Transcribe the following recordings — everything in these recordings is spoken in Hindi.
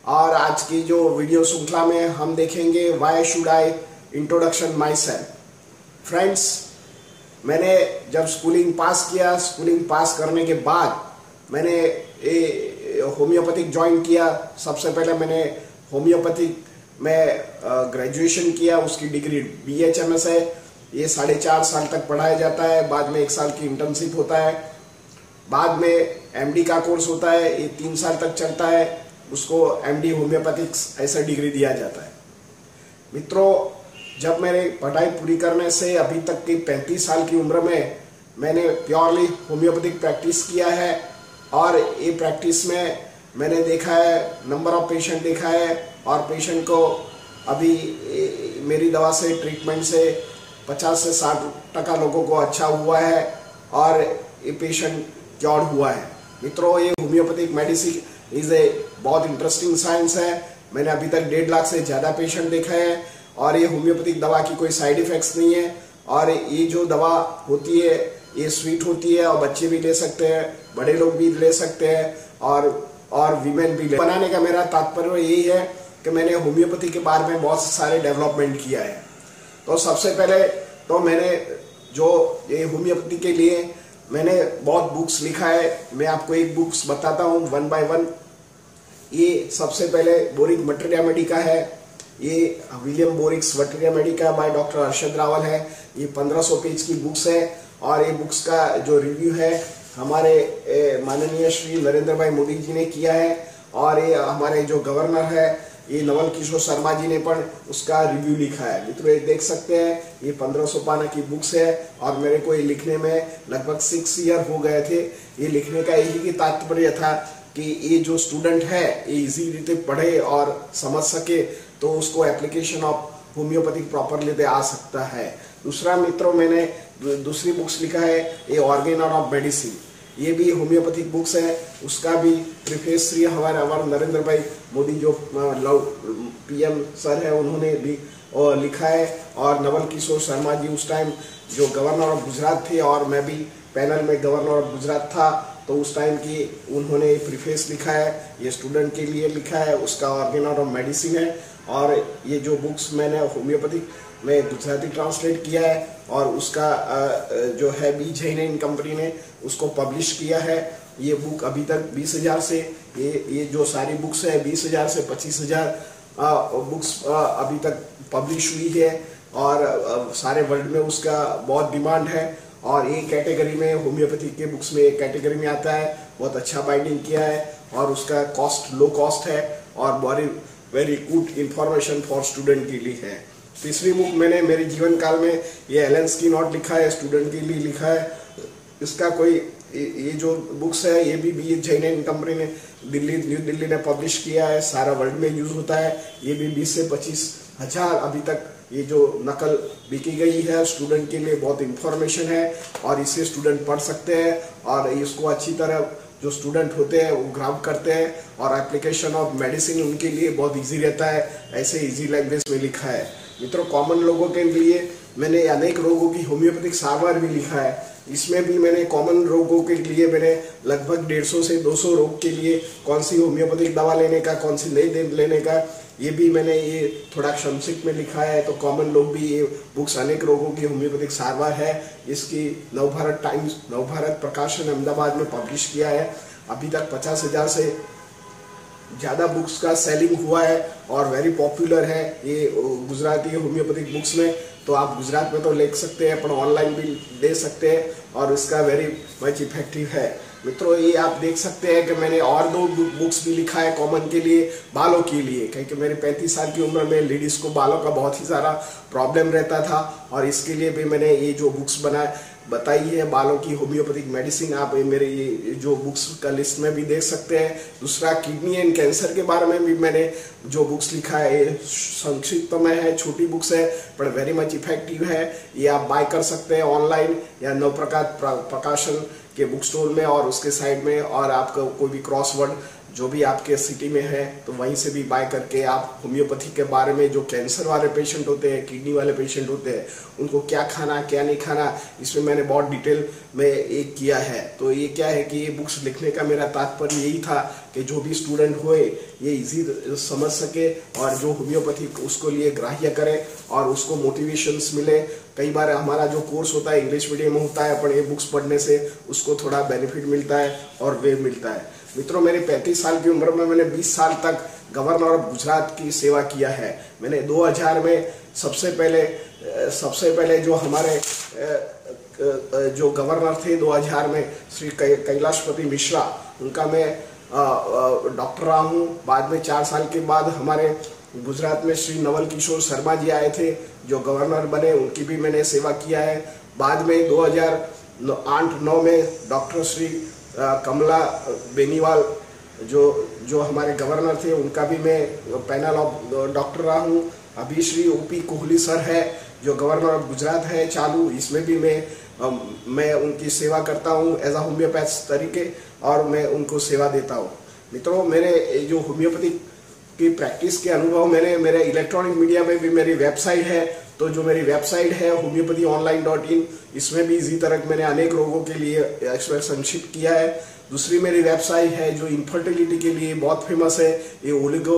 और आज की जो वीडियो श्रृंखला में हम देखेंगे why should I introduction myself. Friends, मैंने जब स्कूलिंग पास किया, स्कूलिंग पास करने के बाद मैंने होम्योपैथिक ज्वाइन किया। सबसे पहले मैंने होम्योपैथिक में ग्रेजुएशन किया, उसकी डिग्री BHMS है। ये 4.5 साल तक पढ़ाया जाता है, बाद में 1 साल की इंटर्नशिप होता है, बाद में MD का कोर्स होता है, ये 3 साल तक चलता है, उसको MD होम्योपैथिक्स ऐसा डिग्री दिया जाता है। मित्रों, जब मैंने पढ़ाई पूरी करने से अभी तक की 35 साल की उम्र में मैंने प्योरली होम्योपैथिक प्रैक्टिस किया है और ये प्रैक्टिस में मैंने देखा है, नंबर ऑफ पेशेंट देखा है और पेशेंट को अभी मेरी दवा से, ट्रीटमेंट से 50 से 60% लोगों को अच्छा हुआ है और ये पेशेंट क्योर हुआ है। मित्रों, ये होम्योपैथिक मेडिसिन इज ए बहुत इंटरेस्टिंग साइंस है। मैंने अभी तक 1.5 लाख से ज़्यादा पेशेंट देखा है और ये होम्योपैथिक दवा की कोई साइड इफेक्ट्स नहीं है। और ये जो दवा होती है ये स्वीट होती है और बच्चे भी ले सकते हैं, बड़े लोग भी ले सकते हैं और वीमेन भी ले। बनाने का मेरा तात्पर्य यही है कि मैंने होम्योपैथी के बारे में बहुत सारे डेवलपमेंट किया है। तो सबसे पहले तो मैंने जो ये होम्योपैथी के लिए मैंने बहुत बुक्स लिखा है। मैं आपको एक बुक्स बताता हूँ 1 by 1। ये सबसे पहले बोरिक मटेरिया मेडिका है। ये William Boericke's materia medica by doctor Harshad Rawal है। ये 1500 पेज की बुक्स है और ये बुक्स का जो रिव्यू है हमारे माननीय श्री नरेंद्र भाई मोदी जी ने किया है और ये हमारे जो गवर्नर है ये नवल किशोर शर्मा जी ने पण उसका रिव्यू लिखा है। मित्रों, ये देख सकते हैं, ये 1500 पाना की बुक्स है और मेरे को ये लिखने में लगभग 6 ईयर हो गए थे। ये लिखने का यही तात्पर्य था कि ये जो स्टूडेंट है ये इजी रीते पढ़े और समझ सके तो उसको एप्लीकेशन ऑफ होम्योपैथिक प्रॉपरली दे आ सकता है। दूसरा मित्रों, मैंने दूसरी बुक्स लिखा है ये ऑर्गेन ऑफ मेडिसिन। ये भी होम्योपैथिक बुक्स है, उसका भी प्रीफेस श्री हमारे नरेंद्र भाई मोदी जो PM सर है उन्होंने भी लिखा है और नवल किशोर शर्मा जी उस टाइम जो गवर्नर ऑफ गुजरात थे और मैं भी पैनल में गवर्नर ऑफ गुजरात था, तो उस टाइम की उन्होंने प्रीफेस लिखा है, ये स्टूडेंट के लिए लिखा है, उसका ऑर्गेन ऑफ मेडिसिन है। और ये जो बुक्स मैंने होम्योपैथिक में गुजराती ट्रांसलेट किया है और उसका जो है BJ कंपनी ने उसको पब्लिश किया है। ये बुक अभी तक 20,000 से ये जो सारी बुक्स है 20,000 से 25,000 बुक्स अभी तक पब्लिश हुई है और सारे वर्ल्ड में उसका बहुत डिमांड है। और ये कैटेगरी में होम्योपैथी के बुक्स में एक कैटेगरी में आता है, बहुत अच्छा बाइंडिंग किया है और उसका कॉस्ट लो कॉस्ट है और very good information for student के लिए है। तीसरी बुक मैंने मेरे जीवन काल में ये एलेंस की नोट लिखा है, स्टूडेंट के लिए लिखा है। इसका कोई ये जो बुक्स है ये भी BJ कंपनी ने न्यू दिल्ली ने पब्लिश किया है, सारा वर्ल्ड में यूज होता है। ये भी 20 से 25,000 अभी तक ये जो नकल बिकी गई है। स्टूडेंट के लिए बहुत इंफॉर्मेशन है और इसे स्टूडेंट पढ़ सकते हैं और इसको अच्छी तरह जो स्टूडेंट होते हैं वो ग्राफ करते हैं और एप्लीकेशन ऑफ मेडिसिन उनके लिए बहुत इजी रहता है। ऐसे इजी लैंग्वेज में लिखा है। मित्रों, कॉमन लोगों के लिए मैंने अनेक रोगों की होम्योपैथिक सारवार भी लिखा है। इसमें भी मैंने कॉमन रोगों के लिए मैंने लगभग 150 से 200 रोग के लिए कौन सी होम्योपैथिक दवा लेने का, कौन सी नहीं लेने का, ये भी मैंने ये थोड़ा संक्षिप्त में लिखा है। तो कॉमन लोग भी ये बुक्स अनेक रोगों की होम्योपैथिक सारवार है। इसकी नवभारत टाइम्स, नवभारत प्रकाशन अहमदाबाद में पब्लिश किया है। अभी तक 50,000 से ज़्यादा बुक्स का सेलिंग हुआ है और वेरी पॉपुलर है ये गुजराती होम्योपैथिक बुक्स में। तो आप गुजरात में तो ले सकते हैं पर ऑनलाइन भी ले सकते हैं और इसका वेरी मच इफेक्टिव है। मित्रों, ये आप देख सकते हैं कि मैंने और 2 बुक्स भी लिखा है कॉमन के लिए, बालों के लिए, क्योंकि मेरे 35 साल की उम्र में लेडीज़ को बालों का बहुत ही सारा प्रॉब्लम रहता था और इसके लिए भी मैंने ये जो बुक्स बताई है बालों की होम्योपैथिक मेडिसिन, आप मेरे ये जो बुक्स का लिस्ट में भी देख सकते हैं। दूसरा, किडनी एंड कैंसर के बारे में भी मैंने जो बुक्स लिखा है ये संक्षिप्त में है, छोटी बुक्स है पर वेरी मच इफेक्टिव है। ये आप बाय कर सकते हैं ऑनलाइन या नवप्रकाश प्रकाशन के बुक स्टोर में और उसके साइड में। और आपको कोई भी क्रॉसवर्ड जो भी आपके सिटी में है तो वहीं से भी बाय करके आप होम्योपैथी के बारे में, जो कैंसर वाले पेशेंट होते हैं, किडनी वाले पेशेंट होते हैं, उनको क्या खाना क्या नहीं खाना, इसमें मैंने बहुत डिटेल में एक किया है। तो ये क्या है कि ये बुक्स लिखने का मेरा तात्पर्य यही था कि जो भी स्टूडेंट होए ये इजी समझ सके और जो होम्योपैथी उसको लिए ग्राह्य करे और उसको मोटिवेशंस मिले। कई बार हमारा जो कोर्स होता है इंग्लिश मीडियम में होता है, पर ये बुक्स पढ़ने से उसको थोड़ा बेनिफिट मिलता है और वे मिलता है। मित्रों, मेरी 35 साल की उम्र में मैंने 20 साल तक गवर्नर ऑफ गुजरात की सेवा किया है। मैंने 2000 में सबसे पहले जो हमारे जो गवर्नर थे 2000 में श्री कैलाशपति मिश्रा, उनका मैं डॉक्टर रहा हूँ। बाद में 4 साल के बाद हमारे गुजरात में श्री नवल किशोर शर्मा जी आए थे जो गवर्नर बने, उनकी भी मैंने सेवा किया है। बाद में 2008-9 में डॉक्टर श्री कमला बेनीवाल जो हमारे गवर्नर थे, उनका भी मैं पैनल ऑफ डॉक्टर रहा हूँ। अभी श्री ओपी कोहली सर है जो गवर्नर ऑफ गुजरात है चालू, इसमें भी मैं उनकी सेवा करता हूँ एज अ होम्योपैथ तरीके, और मैं उनको सेवा देता हूँ। मित्रों, मेरे जो होम्योपैथी की प्रैक्टिस के अनुभव मैंने मेरे इलेक्ट्रॉनिक मीडिया में भी मेरी वेबसाइट है, तो जो मेरी वेबसाइट है homeopathyonline.in, इसमें भी इसी तरह मैंने अनेक रोगों के लिए संक्षिप्त किया है। दूसरी मेरी वेबसाइट है जो इनफर्टिलिटी के लिए बहुत फेमस है, ये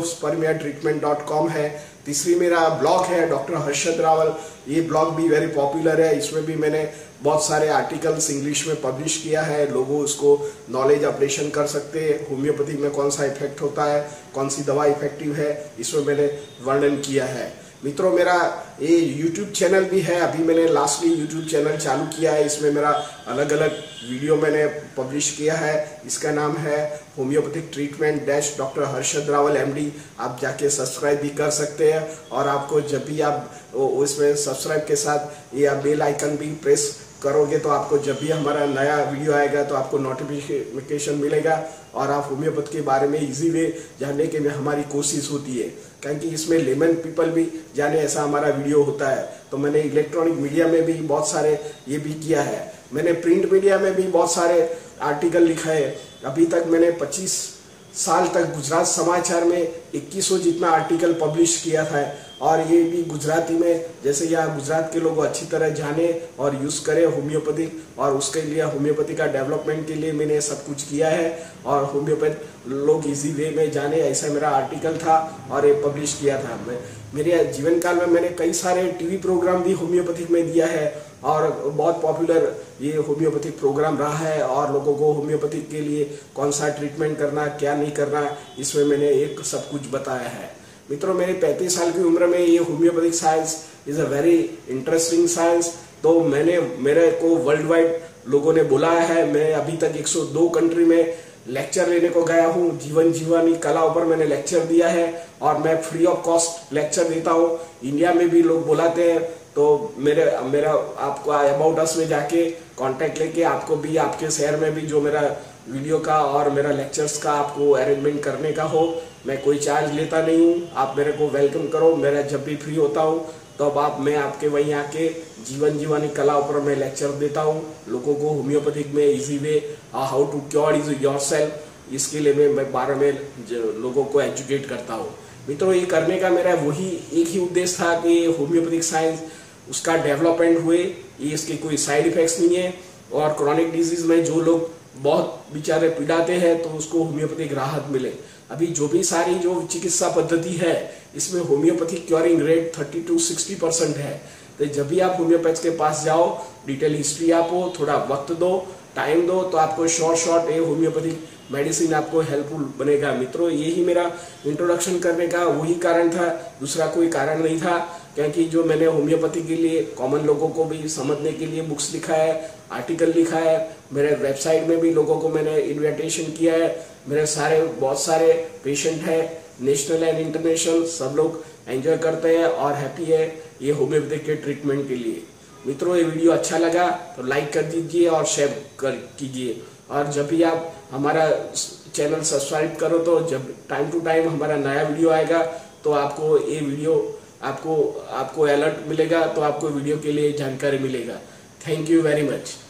oligospermiatreatment.com है। तीसरी मेरा ब्लॉग है डॉक्टर हर्षद रावल, ये ब्लॉग भी वेरी पॉपुलर है। इसमें भी मैंने बहुत सारे आर्टिकल्स इंग्लिश में पब्लिश किया है, लोगों उसको नॉलेज ऑपरेशन कर सकते हैं। होम्योपैथी में कौन सा इफेक्ट होता है, कौन सी दवा इफेक्टिव है, इसमें मैंने वर्णन किया है। मित्रों, मेरा ये यूट्यूब चैनल भी है, अभी मैंने लास्टली यूट्यूब चैनल चालू किया है। इसमें मेरा अलग अलग वीडियो मैंने पब्लिश किया है। इसका नाम है homeopathic treatment dash doctor Harshad Rawal MD। आप जाके सब्सक्राइब भी कर सकते हैं, और आपको जब भी आप उसमें सब्सक्राइब के साथ ये बेल आइकन भी प्रेस करोगे तो आपको जब भी हमारा नया वीडियो आएगा तो आपको नोटिफिकेशन मिलेगा, और आप होम्योपैथ के बारे में इजी वे जानने के लिए हमारी कोशिश होती है, क्योंकि इसमें लेमन पीपल भी जाने ऐसा हमारा वीडियो होता है। तो मैंने इलेक्ट्रॉनिक मीडिया में भी बहुत सारे ये भी किया है, मैंने प्रिंट मीडिया में भी बहुत सारे आर्टिकल लिखा है। अभी तक मैंने 25 साल तक गुजरात समाचार में 2100 जितना आर्टिकल पब्लिश किया था, और ये भी गुजराती में, जैसे यहाँ गुजरात के लोग अच्छी तरह जाने और यूज करें होम्योपैथी, और उसके लिए होम्योपैथी का डेवलपमेंट के लिए मैंने सब कुछ किया है, और होम्योपैथ लोग इजी वे में जाने ऐसा मेरा आर्टिकल था और ये पब्लिश किया था। मेरे जीवन काल में मैंने कई सारे टीवी प्रोग्राम भी होम्योपैथिक में दिया है, और बहुत पॉपुलर ये होम्योपैथिक प्रोग्राम रहा है, और लोगों को होम्योपैथिक के लिए कौन सा ट्रीटमेंट करना क्या नहीं करना इसमें मैंने एक सब कुछ बताया है। मित्रों, मेरी 35 साल की उम्र में ये homeopathic science is a very interesting science. तो मेरे को वर्ल्ड वाइड लोगों ने बुलाया है। मैं अभी तक 102 कंट्री में लेक्चर लेने को गया हूँ। जीवन जीवानी कलाओं पर मैंने लेक्चर दिया है, और मैं फ्री ऑफ कॉस्ट लेक्चर देता हूँ। इंडिया में भी लोग बुलाते हैं, तो मेरा आपको अबाउट अस में जाके कांटेक्ट लेके आपको भी आपके शहर में भी जो मेरा वीडियो का और मेरा लेक्चर्स का आपको अरेंजमेंट करने का हो, मैं कोई चार्ज लेता नहीं हूँ। आप मेरे को वेलकम करो, मेरा जब भी फ्री होता हूँ तो अब मैं आपके वहीं आके जीवन जीवानी कलाओं पर मैं लेक्चर देता हूँ लोगों को होम्योपैथिक में easy way how to cure is yourself, इसके लिए मैं बारे में लोगों को एजुकेट करता हूँ। मित्रों, ये करने का मेरा वही एक ही उद्देश्य था कि होम्योपैथिक साइंस उसका डेवलपमेंट हुए, ये इसके कोई साइड इफेक्ट्स नहीं है, और क्रॉनिक डिजीज में जो लोग बहुत बेचारे पीड़ाते हैं तो उसको होम्योपैथिक राहत मिले। अभी जो भी सारी जो चिकित्सा पद्धति है इसमें होम्योपैथिक क्योरिंग रेट 30 to 60% है। तो जब भी आप होम्योपैथ के पास जाओ, डिटेल हिस्ट्री आपको थोड़ा वक्त दो, टाइम दो, तो आपको शॉर्ट ये होम्योपैथिक मेडिसिन आपको हेल्पफुल बनेगा। मित्रों, यही मेरा इंट्रोडक्शन करने का वही कारण था, दूसरा कोई कारण नहीं था, क्योंकि जो मैंने होम्योपैथी के लिए कॉमन लोगों को भी समझने के लिए बुक्स लिखा है, आर्टिकल लिखा है, मेरे वेबसाइट में भी लोगों को मैंने इन्विटेशन किया है। मेरे बहुत सारे पेशेंट है, नेशनल एंड इंटरनेशनल, सब लोग एंजॉय करते हैं और हैप्पी है ये होम्योपैथिक के ट्रीटमेंट के लिए। मित्रों, ये वीडियो अच्छा लगा तो लाइक कर दीजिए और शेयर कीजिए, और जब भी आप हमारा चैनल सब्सक्राइब करो तो जब टाइम टू टाइम हमारा नया वीडियो आएगा तो आपको ये वीडियो आपको अलर्ट मिलेगा, तो आपको वीडियो के लिए जानकारी मिलेगा। Thank you very much.